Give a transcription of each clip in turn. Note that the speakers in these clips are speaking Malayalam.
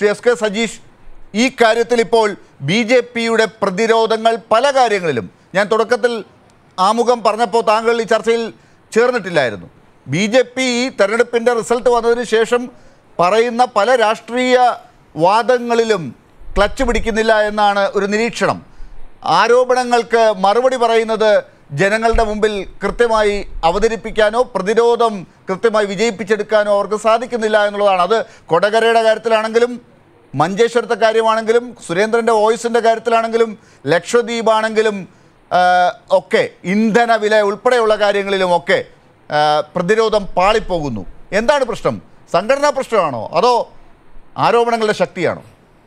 ശ്രീ എസ് കെ സജീഷ്, ഈ കാര്യത്തിൽ ഇപ്പോൾ BJPയുടെ പ്രതിരോധങ്ങൾ പല കാര്യങ്ങളിലും, ഞാൻ തുടക്കത്തിൽ ആമുഖം പറഞ്ഞപ്പോൾ താങ്കൾ ഈ ചർച്ചയിൽ ചേർന്നിട്ടില്ലായിരുന്നു. BJP ഈ തെരഞ്ഞെടുപ്പിൻ്റെ റിസൾട്ട് വന്നതിന് ശേഷം പറയുന്ന പല രാഷ്ട്രീയ വാദങ്ങളിലും ക്ലച്ച് പിടിക്കുന്നില്ല എന്നാണ് ഒരു നിരീക്ഷണം. ആരോപണങ്ങൾക്ക് മറുപടി പറയുന്നത് ജനങ്ങളുടെ മുമ്പിൽ കൃത്യമായി അവതരിപ്പിക്കാനോ പ്രതിരോധം കൃത്യമായി വിജയിപ്പിച്ചെടുക്കാനോ അവർക്ക് സാധിക്കുന്നില്ല എന്നുള്ളതാണ്. അത് കൊടകരയുടെ കാര്യത്തിലാണെങ്കിലും മഞ്ചേശ്വരത്തെ കാര്യമാണെങ്കിലും സുരേന്ദ്രൻ്റെ വോയിസിൻ്റെ കാര്യത്തിലാണെങ്കിലും ലക്ഷദ്വീപ് ആണെങ്കിലും ഒക്കെ ഇന്ധന വില ഉൾപ്പെടെയുള്ള കാര്യങ്ങളിലുമൊക്കെ പ്രതിരോധം പാളിപ്പോകുന്നു. എന്താണ് പ്രശ്നം? സംഘടനാ പ്രശ്നമാണോ അതോ ആരോപണങ്ങളുടെ ശക്തിയാണോ?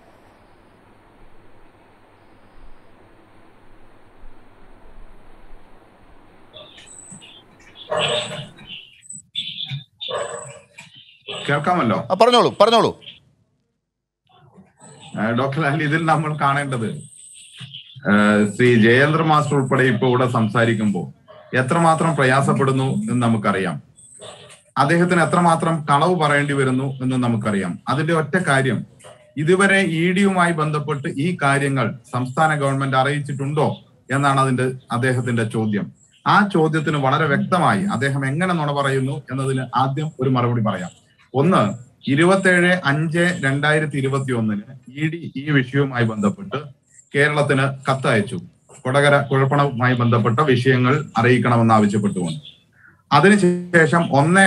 കേൾക്കാമല്ലോ? പറഞ്ഞോളൂ. ഡോക്ടർ അലി, ഇതിൽ നമ്മൾ കാണേണ്ടത് ശ്രീ ജയേന്ദ്ര മാസ്റ്റർ ഉൾപ്പെടെ ഇപ്പോൾ ഇവിടെ സംസാരിക്കുമ്പോൾ എത്രമാത്രം പ്രയാസപ്പെടുന്നു എന്ന് നമുക്കറിയാം. അദ്ദേഹത്തിന് എത്രമാത്രം കളവ് പറയേണ്ടി വരുന്നു എന്ന് നമുക്കറിയാം. അതിന്റെ ഒറ്റ കാര്യം, ഇതുവരെ EDയുമായി ബന്ധപ്പെട്ട് ഈ കാര്യങ്ങൾ സംസ്ഥാന ഗവൺമെന്റ് അറിയിച്ചിട്ടുണ്ടോ എന്നാണ് അദ്ദേഹത്തിന്റെ ചോദ്യം. ആ ചോദ്യത്തിന് വളരെ വ്യക്തമായി അദ്ദേഹം എങ്ങനെ നുണ പറയുന്നു എന്നതിന് ആദ്യം ഒരു മറുപടി പറയാം. ഒന്ന്, 27/5/2021 ED ഈ വിഷയവുമായി ബന്ധപ്പെട്ട് കേരളത്തിന് കത്തയച്ചു. കൊടകര കുഴൽപ്പണവുമായി ബന്ധപ്പെട്ട വിഷയങ്ങൾ അറിയിക്കണമെന്ന് ആവശ്യപ്പെട്ടുകൊണ്ട്. അതിനുശേഷം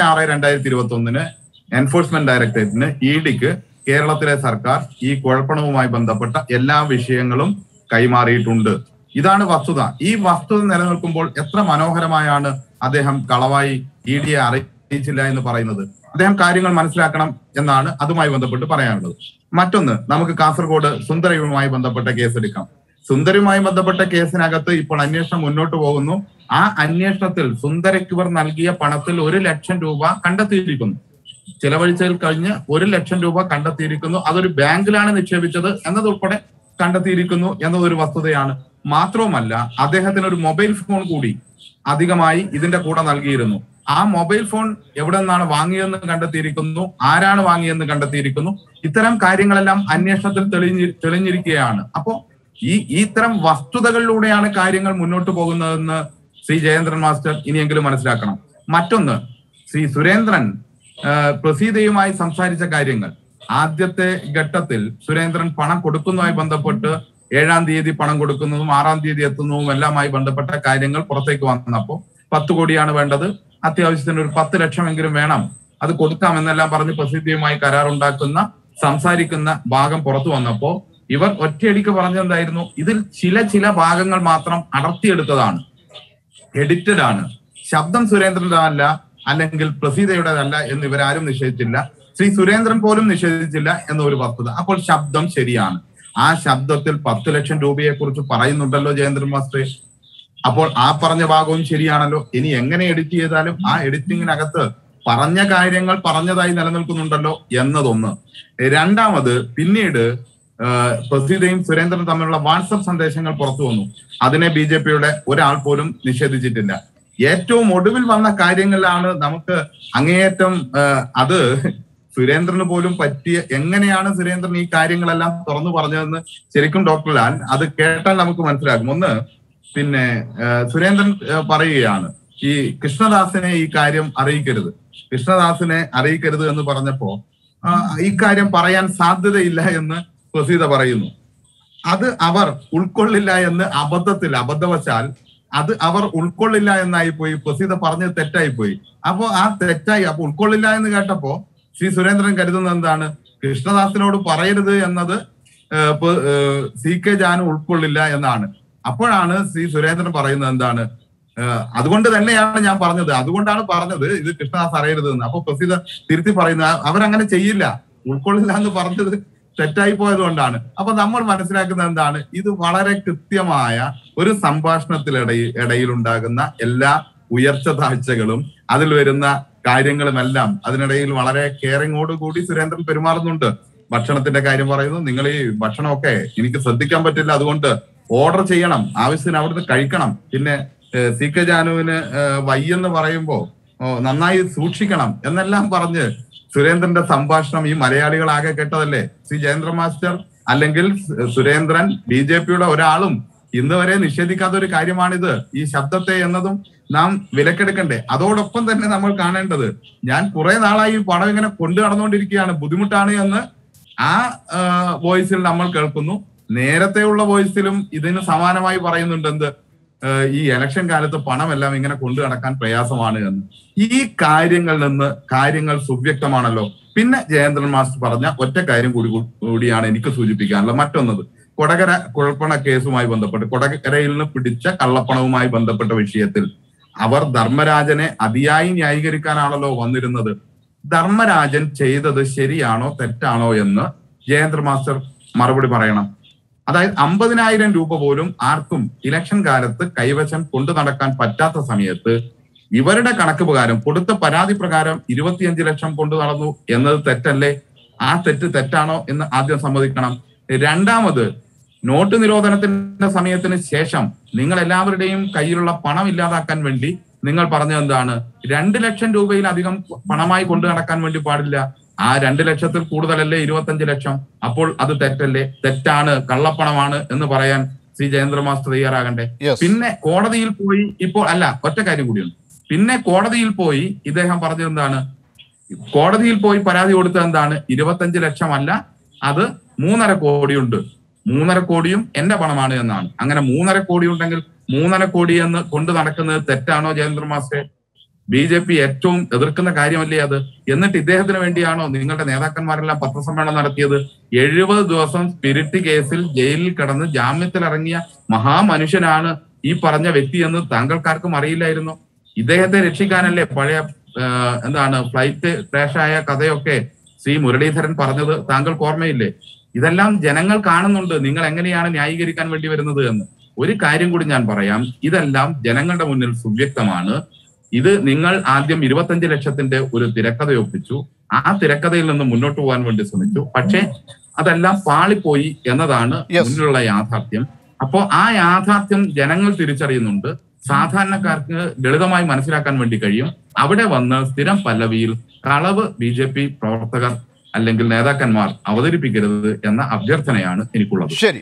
1/6/2021 എൻഫോഴ്സ്മെന്റ് ഡയറക്ടറേറ്റിന് EDക്ക് കേരളത്തിലെ സർക്കാർ ഈ കുഴൽപ്പണവുമായി ബന്ധപ്പെട്ട എല്ലാ വിഷയങ്ങളും കൈമാറിയിട്ടുണ്ട്. ഇതാണ് വസ്തുത. ഈ വസ്തുത നിലനിൽക്കുമ്പോൾ എത്ര മനോഹരമായാണ് അദ്ദേഹം കളവായി EDയെ അറിയിച്ചില്ല എന്ന് പറയുന്നത്. അദ്ദേഹം കാര്യങ്ങൾ മനസ്സിലാക്കണം എന്നാണ് അതുമായി ബന്ധപ്പെട്ട് പറയാനുള്ളത്. മറ്റൊന്ന്, നമുക്ക് കാസർഗോഡ് സുന്ദരയുമായി ബന്ധപ്പെട്ട കേസെടുക്കാം. സുന്ദരയുമായി ബന്ധപ്പെട്ട കേസിനകത്ത് ഇപ്പോൾ അന്വേഷണം മുന്നോട്ട് പോകുന്നു. ആ അന്വേഷണത്തിൽ സുന്ദരയ്ക്ക് ഇവർ നൽകിയ പണത്തിൽ 1 ലക്ഷം രൂപ കണ്ടെത്തിയിരിക്കുന്നു. ചിലവഴിച്ചതിൽ കഴിഞ്ഞ് 1 ലക്ഷം രൂപ കണ്ടെത്തിയിരിക്കുന്നു. അതൊരു ബാങ്കിലാണ് നിക്ഷേപിച്ചത് എന്നതുൾപ്പെടെ കണ്ടെത്തിയിരിക്കുന്നു എന്നതൊരു വസ്തുതയാണ്. മാത്രവുമല്ല, അദ്ദേഹത്തിന് ഒരു മൊബൈൽ ഫോൺ കൂടി അധികമായി ഇതിന്റെ കൂടെ നൽകിയിരുന്നു. ആ മൊബൈൽ ഫോൺ എവിടെ നിന്നാണ് വാങ്ങിയതെന്ന് കണ്ടെത്തിയിരിക്കുന്നു, ആരാണ് വാങ്ങിയതെന്ന് കണ്ടെത്തിയിരിക്കുന്നു. ഇത്തരം കാര്യങ്ങളെല്ലാം അന്വേഷണത്തിൽ തെളിഞ്ഞിരിക്കുകയാണ്. അപ്പോ ഇത്തരം വസ്തുതകളിലൂടെയാണ് കാര്യങ്ങൾ മുന്നോട്ട് പോകുന്നതെന്ന് ശ്രീ ജയേന്ദ്രൻ മാസ്റ്റർ ഇനിയെങ്കിലും മനസ്സിലാക്കണം. മറ്റൊന്ന്, ശ്രീ സുരേന്ദ്രൻ പ്രസീതയുമായി സംസാരിച്ച കാര്യങ്ങൾ, ആദ്യത്തെ ഘട്ടത്തിൽ സുരേന്ദ്രൻ പണം കൊടുക്കുന്നതുമായി ബന്ധപ്പെട്ട് 7-ാം തീയതി പണം കൊടുക്കുന്നതും 6-ാം തീയതി എത്തുന്നതും എല്ലാമായി ബന്ധപ്പെട്ട കാര്യങ്ങൾ പുറത്തേക്ക് വന്നപ്പോൾ 10 കോടിയാണ് വേണ്ടത്, അത്യാവശ്യത്തിന് ഒരു 10 ലക്ഷമെങ്കിലും വേണം, അത് കൊടുക്കാമെന്നെല്ലാം പറഞ്ഞ് പ്രസിദ്ധിയുമായി കരാറുണ്ടാക്കുന്ന സംസാരിക്കുന്ന ഭാഗം പുറത്തു വന്നപ്പോ ഇവർ ഒറ്റയടിക്ക് പറഞ്ഞെന്തായിരുന്നു, ഇതിൽ ചില ഭാഗങ്ങൾ മാത്രം അടർത്തിയെടുത്തതാണ്, എഡിറ്റഡ് ആണ്, ശബ്ദം സുരേന്ദ്രൻ്റെതല്ല അല്ലെങ്കിൽ പ്രസീതയുടേതല്ല എന്ന് ഇവരാരും നിഷേധിച്ചില്ല. ശ്രീ സുരേന്ദ്രൻ പോലും നിഷേധിച്ചില്ല എന്നൊരു വസ്തുത. അപ്പോൾ ശബ്ദം ശരിയാണ്. ആ ശബ്ദത്തിൽ 10 ലക്ഷം രൂപയെ കുറിച്ച് പറയുന്നുണ്ടല്ലോ ജയേന്ദ്രൻ മാസ്റ്റർ. അപ്പോൾ ആ പറഞ്ഞ ഭാഗവും ശരിയാണല്ലോ. ഇനി എങ്ങനെ എഡിറ്റ് ചെയ്താലും ആ എഡിറ്റിങ്ങിനകത്ത് പറഞ്ഞ കാര്യങ്ങൾ പറഞ്ഞതായി നിലനിൽക്കുന്നുണ്ടല്ലോ എന്നതൊന്ന്. രണ്ടാമത്, പിന്നീട് പ്രസീതയും സുരേന്ദ്രനും തമ്മിലുള്ള വാട്സപ്പ് സന്ദേശങ്ങൾ പുറത്തു വന്നു. അതിനെ BJPയുടെ ഒരാൾ പോലും നിഷേധിച്ചിട്ടില്ല. ഏറ്റവും ഒടുവിൽ വന്ന കാര്യങ്ങളിലാണ് നമുക്ക് അങ്ങേയറ്റം അത് സുരേന്ദ്രന് പോലും പറ്റിയ, എങ്ങനെയാണ് സുരേന്ദ്രൻ ഈ കാര്യങ്ങളെല്ലാം തുറന്നു പറഞ്ഞതെന്ന് ശരിക്കും ഡോക്ടർ ലാൽ അത് കേട്ടാൽ നമുക്ക് മനസ്സിലാക്കും. ഒന്ന്, പിന്നെ സുരേന്ദ്രൻ പറയുകയാണ് ഈ കൃഷ്ണദാസിനെ ഈ കാര്യം അറിയിക്കരുത്, കൃഷ്ണദാസിനെ അറിയിക്കരുത് എന്ന് പറഞ്ഞപ്പോ ഈ കാര്യം പറയാൻ സാധ്യതയില്ല എന്ന് പ്രസീത പറയുന്നു. അത് അവർ ഉൾക്കൊള്ളില്ല എന്ന് അബദ്ധവശാൽ അത് അവർ ഉൾക്കൊള്ളില്ല എന്നായി പോയി. പ്രസീത പറഞ്ഞത് തെറ്റായി പോയി. അപ്പോ ആ തെറ്റായി, അപ്പൊ ഉൾക്കൊള്ളില്ല എന്ന് കേട്ടപ്പോ ശ്രീ സുരേന്ദ്രൻ കരുതുന്നത് എന്താണ്, കൃഷ്ണദാസിനോട് പറയരുത് എന്നത് CK ജാനു ഉൾക്കൊള്ളില്ല എന്നാണ്. അപ്പോഴാണ് ശ്രീ സുരേന്ദ്രൻ പറയുന്നത് എന്താണ്, അതുകൊണ്ട് തന്നെയാണ് ഞാൻ പറഞ്ഞത്, അതുകൊണ്ടാണ് പറഞ്ഞത് ഇത് കൃഷ്ണദാസ് അറിയരുത് എന്ന്. അപ്പൊ പ്രസീത തിരുത്തി പറയുന്നത് അവരങ്ങനെ ചെയ്യില്ല, ഉൾക്കൊള്ളില്ല എന്ന് പറഞ്ഞത് തെറ്റായി പോയത് കൊണ്ടാണ്. അപ്പൊ നമ്മൾ മനസ്സിലാക്കുന്നത് എന്താണ്, ഇത് വളരെ കൃത്യമായ ഒരു സംഭാഷണത്തിനിടയിൽ ഉണ്ടാകുന്ന എല്ലാ ഉയർച്ച താഴ്ചകളും അതിൽ വരുന്ന കാര്യങ്ങളുമെല്ലാം അതിനിടയിൽ വളരെ കെയറിങ്ങോടുകൂടി സുരേന്ദ്രൻ പെരുമാറുന്നുണ്ട്. ഭക്ഷണത്തിന്റെ കാര്യം പറയുന്നു, നിങ്ങൾ ഈ ഭക്ഷണമൊക്കെ എനിക്ക് ശ്രദ്ധിക്കാൻ പറ്റില്ല, അതുകൊണ്ട് ഓർഡർ ചെയ്യണം, ആവശ്യത്തിന് അവിടുന്ന് കഴിക്കണം, പിന്നെ CK ജാനുവിന് വയ്യെന്ന് പറയുമ്പോ നന്നായി സൂക്ഷിക്കണം എന്നെല്ലാം പറഞ്ഞ് സുരേന്ദ്രന്റെ സംഭാഷണം ഈ മലയാളികളാകെ കേട്ടതല്ലേ? ശ്രീ ജയേന്ദ്ര മാസ്റ്റർ അല്ലെങ്കിൽ സുരേന്ദ്രൻ BJPയുടെ ഒരാളും ഇന്ന് വരെ നിഷേധിക്കാത്ത ഒരു കാര്യമാണിത്. ഈ ശബ്ദത്തെ എന്നതും നാം വിലക്കെടുക്കണ്ടേ? അതോടൊപ്പം തന്നെ നമ്മൾ കാണേണ്ടത്, ഞാൻ കുറെ നാളായി ഈ പടം ഇങ്ങനെ കൊണ്ടു നടന്നുകൊണ്ടിരിക്കുകയാണ്, ബുദ്ധിമുട്ടാണ് എന്ന് ആ വോയിസിൽ നമ്മൾ കേൾക്കുന്നു. നേരത്തെയുള്ള വോയിസിലും ഇതിന് സമാനമായി പറയുന്നുണ്ട്. എന്ത്? ഈ ഇലക്ഷൻ കാലത്ത് പണമെല്ലാം ഇങ്ങനെ കൊണ്ടു നടക്കാൻ പ്രയാസമാണ് എന്ന്. ഈ കാര്യങ്ങളിൽ നിന്ന് കാര്യങ്ങൾ സുവ്യക്തമാണല്ലോ. പിന്നെ ജയേന്ദ്രൻ മാസ്റ്റർ പറഞ്ഞ ഒറ്റ കാര്യം കൂടിയാണ് എനിക്ക് സൂചിപ്പിക്കാനുള്ളത്. മറ്റൊന്നത്, കൊടകര കുഴൽപ്പണ കേസുമായി ബന്ധപ്പെട്ട് കൊടകരയിൽ നിന്ന് പിടിച്ച കള്ളപ്പണവുമായി ബന്ധപ്പെട്ട വിഷയത്തിൽ അവർ ധർമ്മരാജനെ അതിയായി ന്യായീകരിക്കാനാണല്ലോ വന്നിരുന്നത്. ധർമ്മരാജൻ ചെയ്തത് ശരിയാണോ തെറ്റാണോ എന്ന് ജയേന്ദ്ര മാസ്റ്റർ മറുപടി പറയണം. അതായത് 50,000 രൂപ പോലും ആർക്കും ഇലക്ഷൻ കാലത്ത് കൈവശം കൊണ്ടു നടക്കാൻ പറ്റാത്ത സമയത്ത് ഇവരുടെ കണക്ക് പ്രകാരം, കൊടുത്ത പരാതി പ്രകാരം 25 ലക്ഷം കൊണ്ടു നടന്നു എന്നത് തെറ്റല്ലേ? ആ തെറ്റാണോ എന്ന് ആദ്യം സമ്മതിക്കണം. രണ്ടാമത്, നോട്ട് നിരോധനത്തിന്റെ സമയത്തിന് ശേഷം നിങ്ങൾ എല്ലാവരുടെയും കയ്യിലുള്ള പണം ഇല്ലാതാക്കാൻ വേണ്ടി നിങ്ങൾ പറഞ്ഞത് എന്താണ്? 2 ലക്ഷം രൂപയിലധികം പണമായി കൊണ്ടു നടക്കാൻ വേണ്ടി പാടില്ല. ആ 2 ലക്ഷത്തിൽ കൂടുതലല്ലേ 25 ലക്ഷം? അപ്പോൾ അത് തെറ്റല്ലേ? തെറ്റാണ്, കള്ളപ്പണമാണ് എന്ന് പറയാൻ ശ്രീ ജയേന്ദ്ര മാസ്റ്റർ തയ്യാറാകണ്ടേ? പിന്നെ കോടതിയിൽ പോയി ഇപ്പോൾ ഒറ്റ കാര്യം കൂടിയുണ്ട്. പിന്നെ കോടതിയിൽ പോയി ഇദ്ദേഹം പറഞ്ഞത് എന്താണ്? കോടതിയിൽ പോയി പരാതി കൊടുത്തത് എന്താണ്? 25 ലക്ഷം അല്ല, അത് 3.5 കോടിയുണ്ട്, 3.5 കോടിയും എന്റെ പണമാണ് എന്നാണ്. അങ്ങനെ 3.5 കോടി ഉണ്ടെങ്കിൽ 3.5 കോടി എന്ന് കൊണ്ടു നടക്കുന്നത് തെറ്റാണോ ജയേന്ദ്ര മാസ്റ്റർ? BJP ഏറ്റവും എതിർക്കുന്ന കാര്യമല്ലേ അത്? എന്നിട്ട് ഇദ്ദേഹത്തിന് വേണ്ടിയാണോ നിങ്ങളുടെ നേതാക്കന്മാരെല്ലാം പത്രസമ്മേളനം നടത്തിയത്? 70 ദിവസം സ്പിരിറ്റ് കേസിൽ ജയിലിൽ കിടന്ന് ജാമ്യത്തിലിറങ്ങിയ മഹാമനുഷ്യനാണ് ഈ പറഞ്ഞ വ്യക്തി എന്ന് താങ്കൾക്കാർക്കും അറിയില്ലായിരുന്നു? ഇദ്ദേഹത്തെ രക്ഷിക്കാനല്ലേ പഴയ ഫ്ലൈറ്റ് ക്രാഷായ കഥയൊക്കെ ശ്രീ മുരളീധരൻ പറഞ്ഞത് താങ്കൾക്ക് ഓർമ്മയില്ലേ? ഇതെല്ലാം ജനങ്ങൾ കാണുന്നുണ്ട്, നിങ്ങൾ എങ്ങനെയാണ് ന്യായീകരിക്കാൻ വേണ്ടി വരുന്നത് എന്ന്. ഒരു കാര്യം കൂടി ഞാൻ പറയാം, ഇതെല്ലാം ജനങ്ങളുടെ മുന്നിൽ സുവ്യക്തമാണ്. ഇത് നിങ്ങൾ ആദ്യം 25 ലക്ഷത്തിന്റെ ഒരു തിരക്കഥ ഒപ്പിച്ചു, ആ തിരക്കഥയിൽ നിന്ന് മുന്നോട്ട് പോകാൻ വേണ്ടി ശ്രമിച്ചു. പക്ഷെ അതെല്ലാം പാളിപ്പോയി എന്നതാണ് മുന്നിലുള്ള യാഥാർത്ഥ്യം. അപ്പോ ആ യാഥാർത്ഥ്യം ജനങ്ങൾ തിരിച്ചറിയുന്നുണ്ട്. സാധാരണക്കാർക്ക് ലളിതമായി മനസ്സിലാക്കാൻ വേണ്ടി കഴിയും. അവിടെ വന്ന് സ്ഥിരം പല്ലവിയിൽ കളവ് BJP പ്രവർത്തകർ അല്ലെങ്കിൽ നേതാക്കന്മാർ അവതരിപ്പിക്കരുത് എന്ന അഭ്യർത്ഥനയാണ് എനിക്കുള്ളത്. ശരി.